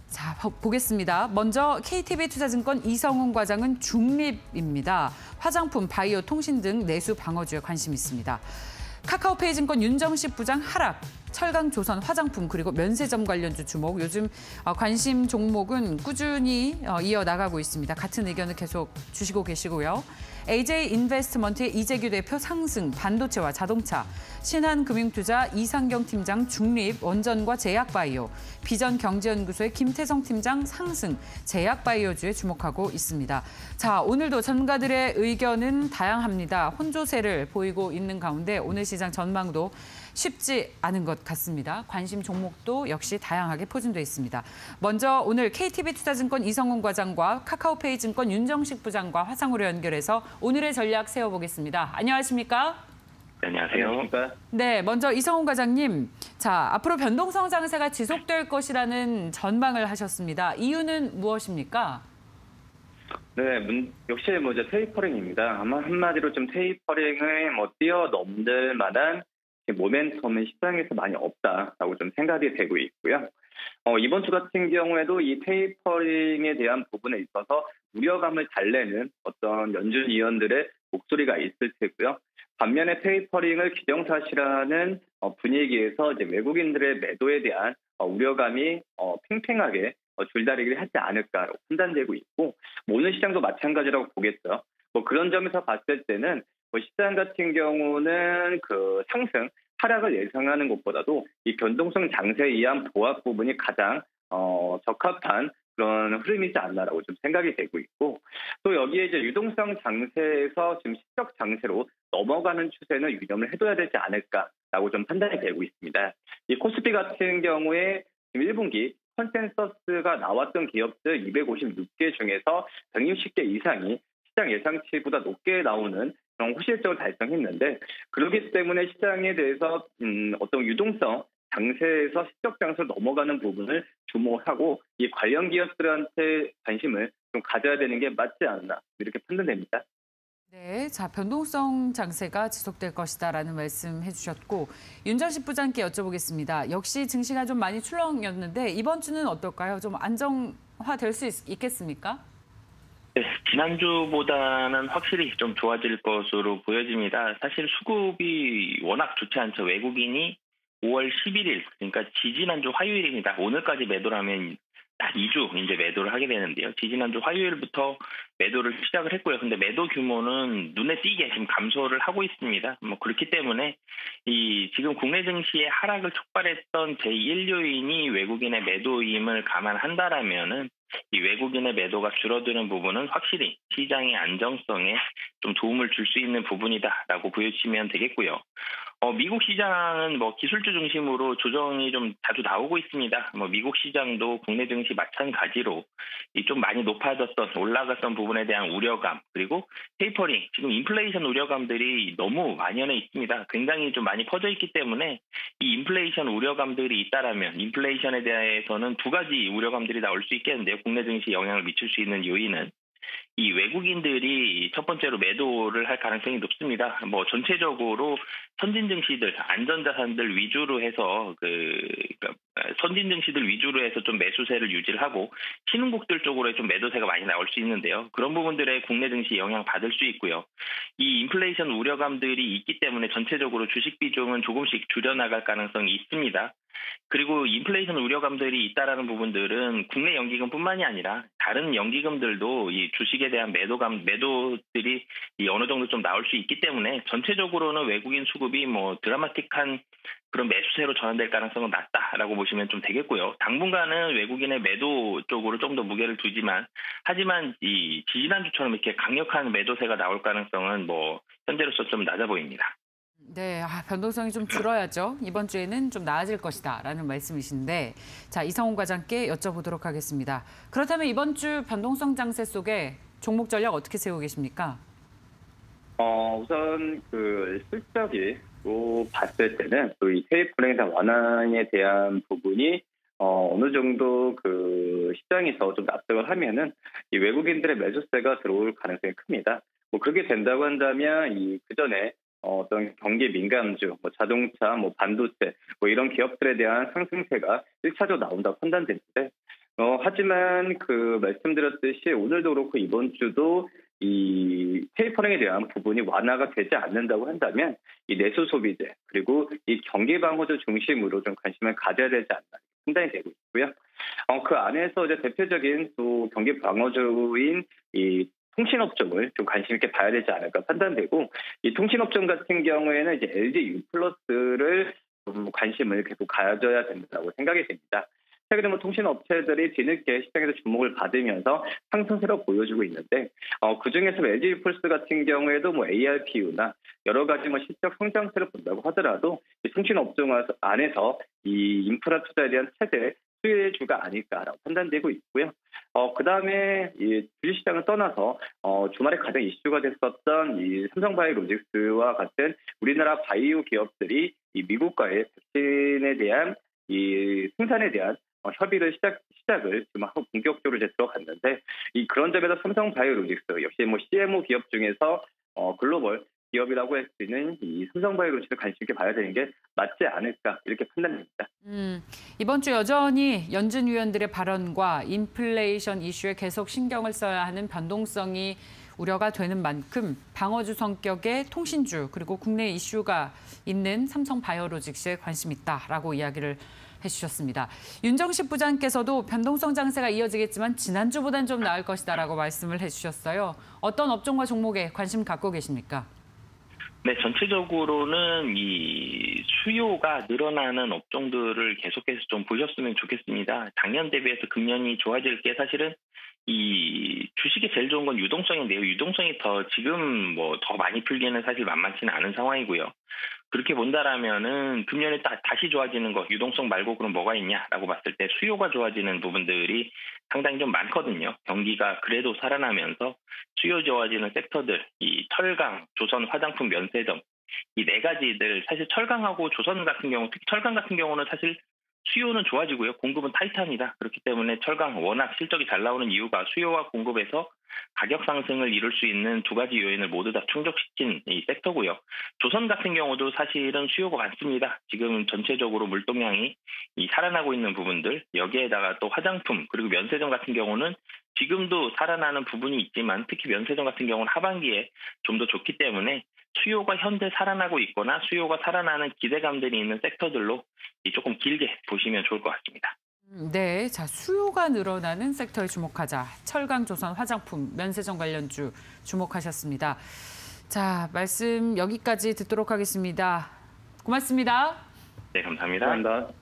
자, 보겠습니다. 먼저 KTB투자증권 이성훈 과장은 중립입니다. 화장품, 바이오, 통신 등 내수 방어주에 관심 있습니다. 카카오페이 증권 윤정식 부장 하락, 철강, 조선, 화장품 그리고 면세점 관련주 주목. 요즘 관심 종목은 꾸준히 이어나가고 있습니다. 같은 의견을 계속 주시고 계시고요. AJ인베스트먼트의 이재규 대표 상승, 반도체와 자동차, 신한금융투자 이상경 팀장 중립, 원전과 제약바이오, 비전경제연구소의 김태성 팀장 상승, 제약바이오주에 주목하고 있습니다. 자, 오늘도 전문가들의 의견은 다양합니다. 혼조세를 보이고 있는 가운데 오늘 시장 전망도 쉽지 않은 것 같습니다. 관심 종목도 역시 다양하게 포진돼 있습니다. 먼저 오늘 KTB투자증권 이성훈 과장과 카카오페이 증권 윤정식 부장과 화상으로 연결해서 오늘의 전략 세워보겠습니다. 안녕하십니까? 안녕하세요. 네, 먼저 이성훈 과장님. 자, 앞으로 변동성 장세가 지속될 것이라는 전망을 하셨습니다. 이유는 무엇입니까? 네, 역시 이제 테이퍼링입니다. 아마 한마디로 좀 테이퍼링을 뛰어넘을 만한 모멘텀은 시장에서 많이 없다라고 좀 생각이 되고 있고요. 이번 주 같은 경우에도 이 테이퍼링에 대한 부분에 있어서 우려감을 달래는 어떤 연준 위원들의 목소리가 있을 테고요. 반면에 테이퍼링을 기정사실화하는 분위기에서 이제 외국인들의 매도에 대한 우려감이 팽팽하게 줄다리기를 하지 않을까라고 판단되고 있고, 오늘 시장도 마찬가지라고 보겠죠. 그런 점에서 봤을 때는 시장 같은 경우는 그 상승, 하락을 예상하는 것보다도 이 변동성 장세에 의한 보합 부분이 가장 적합한 그런 흐름이지 않나라고 좀 생각이 되고 있고, 또 여기에 이제 유동성 장세에서 지금 시적 장세로 넘어가는 추세는 유념을 해둬야 되지 않을까라고 좀 판단이 되고 있습니다. 이 코스피 같은 경우에 지금 1분기 컨센서스가 나왔던 기업들 256개 중에서 160개 이상이 시장 예상치보다 높게 나오는 그런 호실적을 달성했는데, 그렇기 때문에 시장에 대해서 어떤 유동성 장세에서 시적 장세로 넘어가는 부분을 주목하고 이 관련 기업들한테 관심을 좀 가져야 되는 게 맞지 않나, 이렇게 판단됩니다. 네, 자, 변동성 장세가 지속될 것이다라는 말씀 해주셨고, 윤정식 부장께 여쭤보겠습니다. 역시 증시가 좀 많이 출렁였는데 이번 주는 어떨까요? 좀 안정화될 수 있겠습니까? 네, 지난주보다는 확실히 좀 좋아질 것으로 보여집니다. 사실 수급이 워낙 좋지 않죠. 외국인이 5월 11일, 그러니까 지지난주 화요일입니다. 오늘까지 매도를 하면 딱 2주 이제 매도를 하게 되는데요. 지지난주 화요일부터 매도를 시작을 했고요. 근데 매도 규모는 눈에 띄게 지금 감소를 하고 있습니다. 그렇기 때문에 이 지금 국내 증시의 하락을 촉발했던 제1 요인이 외국인의 매도임을 감안한다라면은 이 외국인의 매도가 줄어드는 부분은 확실히 시장의 안정성에 좀 도움을 줄 수 있는 부분이다라고 보여지면 되겠고요. 미국 시장은 기술주 중심으로 조정이 좀 자주 나오고 있습니다. 미국 시장도 국내 증시 마찬가지로 이 좀 많이 높아졌던 올라갔던 부분에 대한 우려감, 그리고 테이퍼링, 지금 인플레이션 우려감들이 너무 만연해 있습니다. 굉장히 좀 많이 퍼져 있기 때문에 이 인플레이션 우려감들이 있다라면 인플레이션에 대해서는 두 가지 우려감들이 나올 수 있겠는데요. 국내 증시에 영향을 미칠 수 있는 요인은 이 외국인들이 첫 번째로 매도를 할 가능성이 높습니다. 전체적으로 선진 증시들, 안전자산들 위주로 해서 선진 증시들 위주로 해서 좀 매수세를 유지를 하고 신흥국들 쪽으로 좀 매도세가 많이 나올 수 있는데요. 그런 부분들에 국내 증시 영향 받을 수 있고요. 이 인플레이션 우려감들이 있기 때문에 전체적으로 주식 비중은 조금씩 줄여나갈 가능성이 있습니다. 그리고 인플레이션 우려감들이 있다라는 부분들은 국내 연기금뿐만이 아니라 다른 연기금들도 이 주식에 대한 매도들이 어느 정도 좀 나올 수 있기 때문에 전체적으로는 외국인 수급이 드라마틱한 그런 매수세로 전환될 가능성은 낮다라고 보시면 좀 되겠고요. 당분간은 외국인의 매도 쪽으로 좀 더 무게를 두지만, 하지만 이 지지난주처럼 이렇게 강력한 매도세가 나올 가능성은 현재로서 좀 낮아 보입니다. 네, 변동성이 좀 줄어야죠. 이번 주에는 좀 나아질 것이다라는 말씀이신데, 자, 이성훈 과장께 여쭤보도록 하겠습니다. 그렇다면 이번 주 변동성 장세 속에 종목 전략 어떻게 세우고 계십니까? 우선 실적으로 봤을 때는 또 이 테이퍼링 완화에 대한 부분이 어느 정도 시장에서 좀 납득을 하면은 이 외국인들의 매수세가 들어올 가능성이 큽니다. 그렇게 된다고 한다면 그 전에 어떤 경기 민감주, 자동차, 반도체 이런 기업들에 대한 상승세가 1차적으로 나온다고 판단되는데, 하지만 말씀드렸듯이 오늘도 그렇고 이번 주도 이 테이퍼링에 대한 부분이 완화가 되지 않는다고 한다면 이 내수 소비재 그리고 이 경기 방어주 중심으로 좀 관심을 가져야 되지 않나 판단이 되고 있고요. 그 안에서 이제 대표적인 또 경기 방어주인 이 통신업종을 좀 관심 있게 봐야 되지 않을까 판단되고, 이 통신업종 같은 경우에는 이제 LG U+를 좀 관심을 계속 가져야 된다고 생각이 됩니다. 최근에 통신업체들이 뒤늦게 시장에서 주목을 받으면서 상승세로 보여주고 있는데, 그중에서 LG U+ 같은 경우에도 ARPU나 여러 가지 실적 성장세를 본다고 하더라도 통신업종 안에서 이 인프라 투자에 대한 최대 수혜주가 아닐까라고 판단되고 있고요. 그다음에 이 주식시장을 떠나서 주말에 가장 이슈가 됐었던 이 삼성바이오로직스와 같은 우리나라 바이오 기업들이 이 미국과의 백신에 대한 이 생산에 대한 협의를 시작을 지금 하고 본격적으로 이제 들어갔는데, 그런 점에서 삼성바이오로직스 역시 CMO 기업 중에서 글로벌 기업이라고 할 수 있는 이 삼성바이오로직스를 관심 있게 봐야 되는 게 맞지 않을까 이렇게 판단됩니다. 이번 주 여전히 연준 위원들의 발언과 인플레이션 이슈에 계속 신경을 써야 하는 변동성이 우려가 되는 만큼 방어주 성격의 통신주 그리고 국내 이슈가 있는 삼성바이오로직스에 관심 있다라고 이야기를 해주셨습니다. 윤정식 부장께서도 변동성 장세가 이어지겠지만 지난주보단 좀 나을 것이다라고 말씀을 해주셨어요. 어떤 업종과 종목에 관심 갖고 계십니까? 네, 전체적으로는 이 수요가 늘어나는 업종들을 계속해서 좀 보셨으면 좋겠습니다. 작년 대비해서 금년이 좋아질 게 사실은 이 주식에 제일 좋은 건 유동성인데요. 유동성이 지금 더 많이 풀기에는 사실 만만치는 않은 상황이고요. 그렇게 본다라면은 금년에 다시 좋아지는 거 유동성 말고 그럼 뭐가 있냐라고 봤을 때 수요가 좋아지는 부분들이 상당히 좀 많거든요. 경기가 그래도 살아나면서 수요 좋아지는 섹터들, 이 철강, 조선, 화장품, 면세점 이 네 가지들, 사실 철강하고 조선 같은 경우, 특히 철강 같은 경우는 사실 수요는 좋아지고요. 공급은 타이트합니다. 그렇기 때문에 철강 워낙 실적이 잘 나오는 이유가 수요와 공급에서 가격 상승을 이룰 수 있는 두 가지 요인을 모두 다 충족시킨 이 섹터고요. 조선 같은 경우도 사실은 수요가 많습니다. 지금 전체적으로 물동량이 살아나고 있는 부분들, 여기에다가 또 화장품 그리고 면세점 같은 경우는 지금도 살아나는 부분이 있지만 특히 면세점 같은 경우는 하반기에 좀 더 좋기 때문에 수요가 현재 살아나고 있거나 수요가 살아나는 기대감들이 있는 섹터들로 조금 길게 보시면 좋을 것 같습니다. 네, 자 수요가 늘어나는 섹터에 주목하자. 철강, 조선, 화장품, 면세점 관련주 주목하셨습니다. 자, 말씀 여기까지 듣도록 하겠습니다. 고맙습니다. 네, 감사합니다. 감사합니다.